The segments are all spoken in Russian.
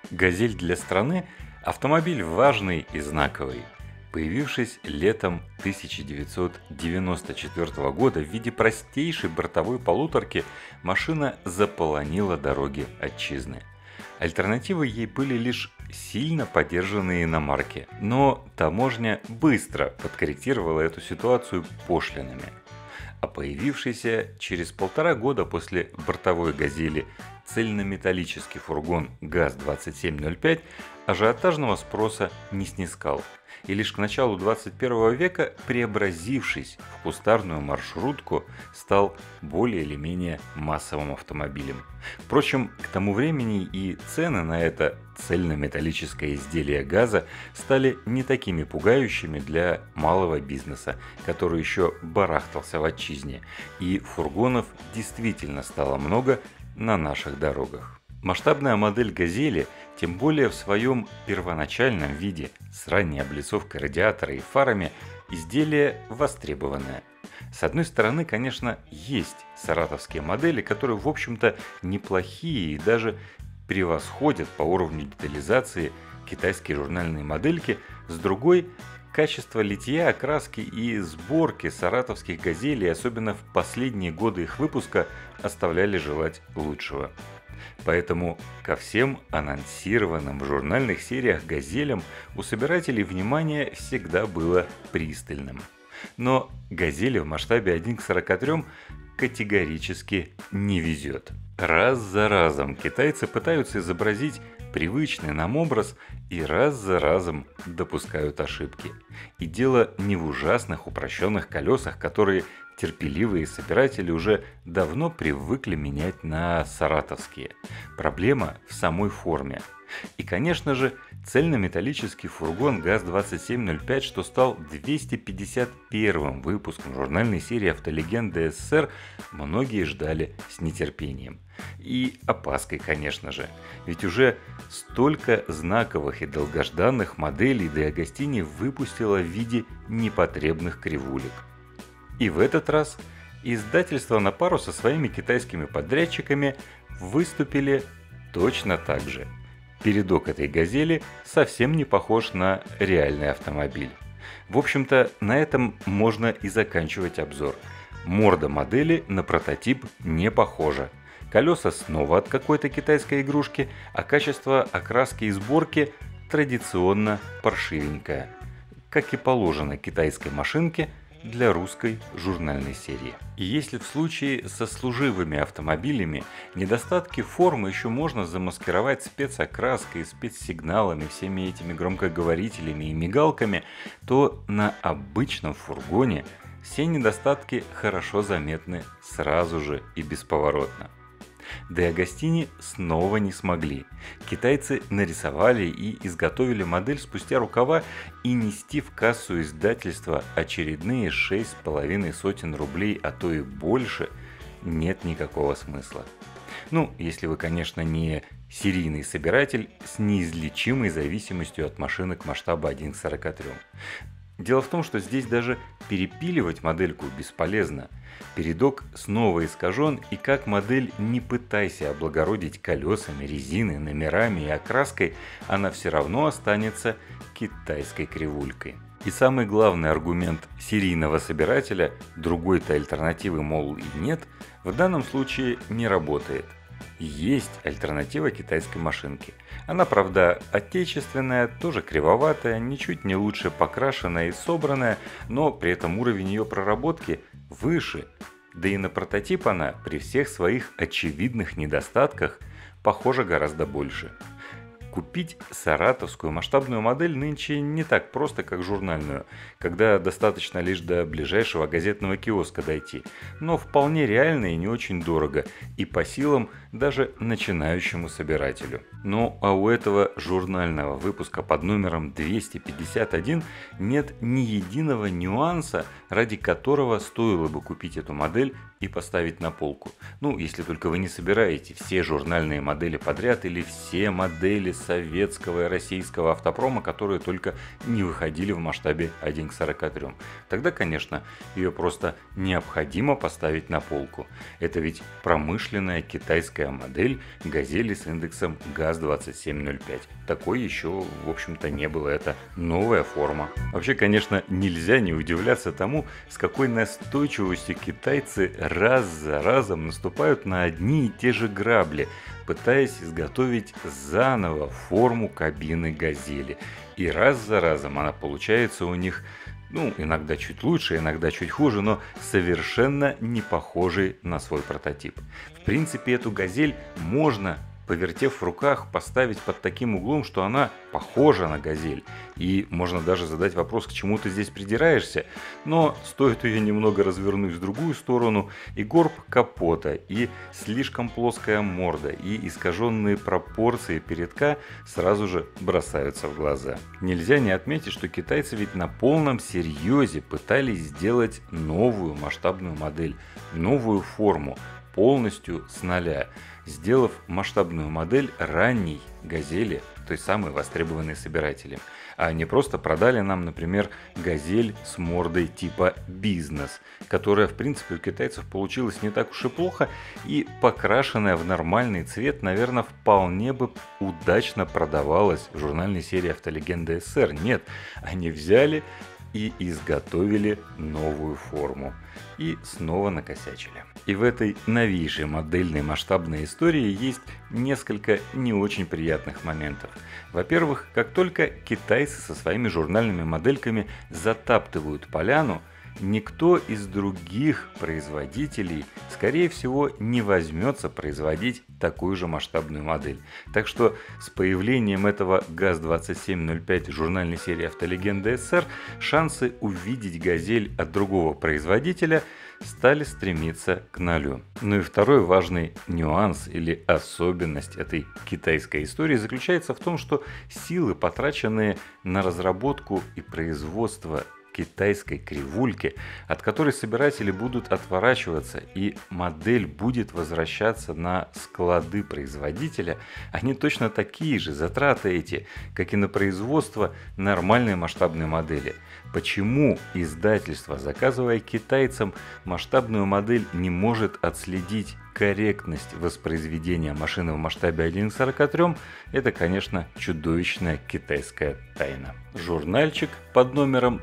«Газель» для страны – автомобиль важный и знаковый. Появившись летом 1994 года в виде простейшей бортовой полуторки, машина заполонила дороги отчизны. Альтернативой ей были лишь сильно подержанные иномарки, но таможня быстро подкорректировала эту ситуацию пошлинами. А появившийся через 1,5 года после бортовой «Газели» цельнометаллический фургон ГАЗ-2705 ажиотажного спроса не снискал, и лишь к началу 21 века, преобразившись в кустарную маршрутку, стал более или менее массовым автомобилем. Впрочем, к тому времени и цены на это цельнометаллическое изделие газа стали не такими пугающими для малого бизнеса, который еще барахтался в отчизне, и фургонов действительно стало много на наших дорогах. Масштабная модель «Газели», тем более в своем первоначальном виде, с ранней облицовкой радиатора и фарами, изделие востребованное. С одной стороны, конечно, есть саратовские модели, которые, в общем-то, неплохие и даже превосходят по уровню детализации китайские журнальные модельки, с другой – качество литья, окраски и сборки саратовских «Газелей», особенно в последние годы их выпуска, оставляли желать лучшего. Поэтому ко всем анонсированным в журнальных сериях «Газелям» у собирателей внимание всегда было пристальным. Но «Газели» в масштабе 1:43 категорически не везет. Раз за разом китайцы пытаются изобразить привычный нам образ и раз за разом допускают ошибки. И дело не в ужасных упрощенных колесах, которые терпеливые собиратели уже давно привыкли менять на саратовские. Проблема в самой форме. И, конечно же, цельнометаллический фургон ГАЗ-2705, что стал 251-м выпуском журнальной серии «Автолегенды СССР», многие ждали с нетерпением. И опаской, конечно же. Ведь уже столько знаковых и долгожданных моделей De Agostini выпустила в виде непотребных кривулек. И в этот раз издательство на пару со своими китайскими подрядчиками выступили точно так же. Передок этой «Газели» совсем не похож на реальный автомобиль. В общем-то, на этом можно и заканчивать обзор. Морда модели на прототип не похожа. Колеса снова от какой-то китайской игрушки, а качество окраски и сборки традиционно паршивенькое. Как и положено китайской машинке для русской журнальной серии. И если в случае со служивыми автомобилями недостатки формы еще можно замаскировать спецокраской, спецсигналами, всеми этими громкоговорителями и мигалками, то на обычном фургоне все недостатки хорошо заметны сразу же и бесповоротно. De Agostini снова не смогли. Китайцы нарисовали и изготовили модель спустя рукава, и нести в кассу издательства очередные 6,5 сотен рублей, а то и больше, нет никакого смысла. Ну, если вы, конечно, не серийный собиратель с неизлечимой зависимостью от машинок масштаба 1:43. Дело в том, что здесь даже перепиливать модельку бесполезно. Передок снова искажен, и как модель не пытайся облагородить колесами, резиной, номерами и окраской, она все равно останется китайской кривулькой. И самый главный аргумент серийного собирателя, другой-то альтернативы, мол, и нет, в данном случае не работает. Есть альтернатива китайской машинке. Она, правда, отечественная, тоже кривоватая, ничуть не лучше покрашенная и собранная, но при этом уровень ее проработки выше. Да и на прототип она, при всех своих очевидных недостатках, похожа гораздо больше. Купить саратовскую масштабную модель нынче не так просто, как журнальную, когда достаточно лишь до ближайшего газетного киоска дойти, но вполне реально и не очень дорого, и по силам даже начинающему собирателю. Ну а у этого журнального выпуска под номером 251 нет ни единого нюанса, ради которого стоило бы купить эту модель и поставить на полку. Ну, если только вы не собираете все журнальные модели подряд или все модели советского и российского автопрома, которые только не выходили в масштабе 1 к 43. Тогда, конечно, ее просто необходимо поставить на полку. Это ведь промышленная китайская модель «Газели» с индексом ГАЗ-2705. Такой еще, в общем-то, не было. Это новая форма. Вообще, конечно, нельзя не удивляться тому, с какой настойчивостью китайцы раз за разом наступают на одни и те же грабли, пытаясь изготовить заново форму кабины «Газели». И раз за разом она получается у них, иногда чуть лучше, иногда чуть хуже, но совершенно не похожей на свой прототип. В принципе, эту «Газель» можно, повертев в руках, поставить под таким углом, что она похожа на «Газель». И можно даже задать вопрос, к чему ты здесь придираешься. Но стоит ее немного развернуть в другую сторону, и горб капота, и слишком плоская морда, и искаженные пропорции передка сразу же бросаются в глаза. Нельзя не отметить, что китайцы ведь на полном серьезе пытались сделать новую масштабную модель, новую форму, полностью с нуля, сделав масштабную модель ранней «Газели», той самой востребованной собирателем. А не просто продали нам, например, «Газель» с мордой типа «Бизнес», которая, в принципе, у китайцев получилась не так уж и плохо, и покрашенная в нормальный цвет, наверное, вполне бы удачно продавалась в журнальной серии «Автолегенда СССР». Нет, они взяли и изготовили новую форму. И снова накосячили. И в этой новейшей модельной масштабной истории есть несколько не очень приятных моментов. Во-первых, как только китайцы со своими журнальными модельками затаптывают поляну, никто из других производителей, скорее всего, не возьмется производить такую же масштабную модель. Так что с появлением этого ГАЗ-2705 журнальной серии «Автолегенда СССР» шансы увидеть «Газель» от другого производителя стали стремиться к нулю. Ну и второй важный нюанс или особенность этой китайской истории заключается в том, что силы, потраченные на разработку и производство китайской кривульки, от которой собиратели будут отворачиваться и модель будет возвращаться на склады производителя, они точно такие же, затраты эти, как и на производство нормальной масштабной модели. Почему издательство, заказывая китайцам масштабную модель, не может отследить корректность воспроизведения машины в масштабе 1 к 43, это, конечно, чудовищная китайская тайна. Журнальчик под номером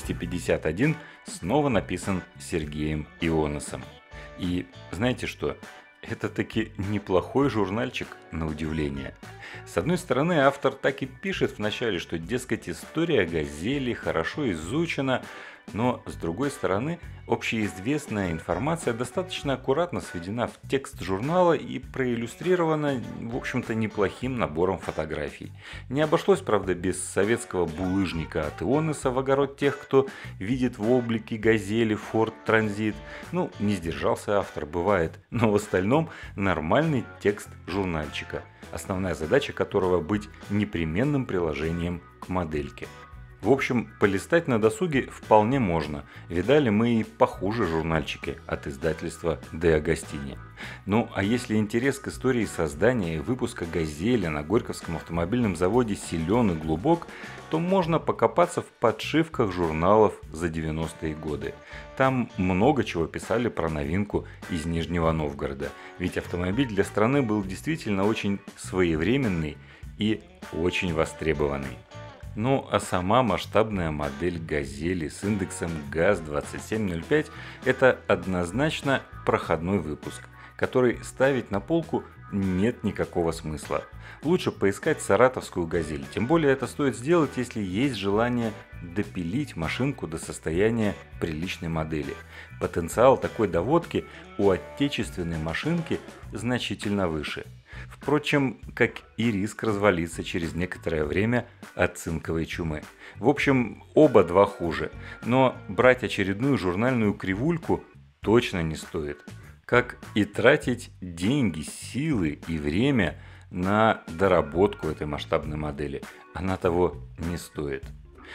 251 снова написан Сергеем Ионосом. И знаете что? Это таки неплохой журнальчик, на удивление. С одной стороны, автор так и пишет в начале, что, дескать, история «Газели» хорошо изучена, но, с другой стороны, общеизвестная информация достаточно аккуратно сведена в текст журнала и проиллюстрирована, в общем-то, неплохим набором фотографий. Не обошлось, правда, без советского булыжника от Ионоса в огород тех, кто видит в облике «Газели» Ford Transit. Не сдержался автор, бывает, но в остальном нормальный текст журнальчика, основная задача которого быть непременным приложением к модельке. В общем, полистать на досуге вполне можно. Видали мы и похуже журнальчики от издательства De Agostini. А если интерес к истории создания и выпуска «Газели» на Горьковском автомобильном заводе силен и глубок, то можно покопаться в подшивках журналов за 90-е годы. Там много чего писали про новинку из Нижнего Новгорода. Ведь автомобиль для страны был действительно очень своевременный и очень востребованный. А сама масштабная модель «Газели» с индексом ГАЗ-2705 – это однозначно проходной выпуск, который ставить на полку нет никакого смысла. Лучше поискать саратовскую «Газель», тем более это стоит сделать, если есть желание допилить машинку до состояния приличной модели. Потенциал такой доводки у отечественной машинки значительно выше. Впрочем, как и риск развалиться через некоторое время от цинковой чумы. В общем, оба два хуже, но брать очередную журнальную кривульку точно не стоит. Как и тратить деньги, силы и время на доработку этой масштабной модели. Она того не стоит.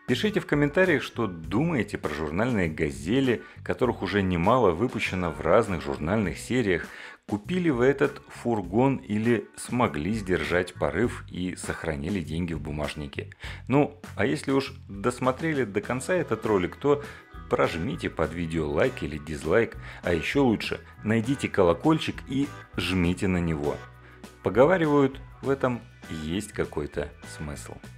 Пишите в комментариях, что думаете про журнальные газели, которых уже немало выпущено в разных журнальных сериях. Купили вы этот фургон или смогли сдержать порыв и сохранили деньги в бумажнике? Ну, а если уж досмотрели до конца этот ролик, то прожмите под видео лайк или дизлайк, а еще лучше найдите колокольчик и жмите на него. Поговаривают, в этом есть какой-то смысл.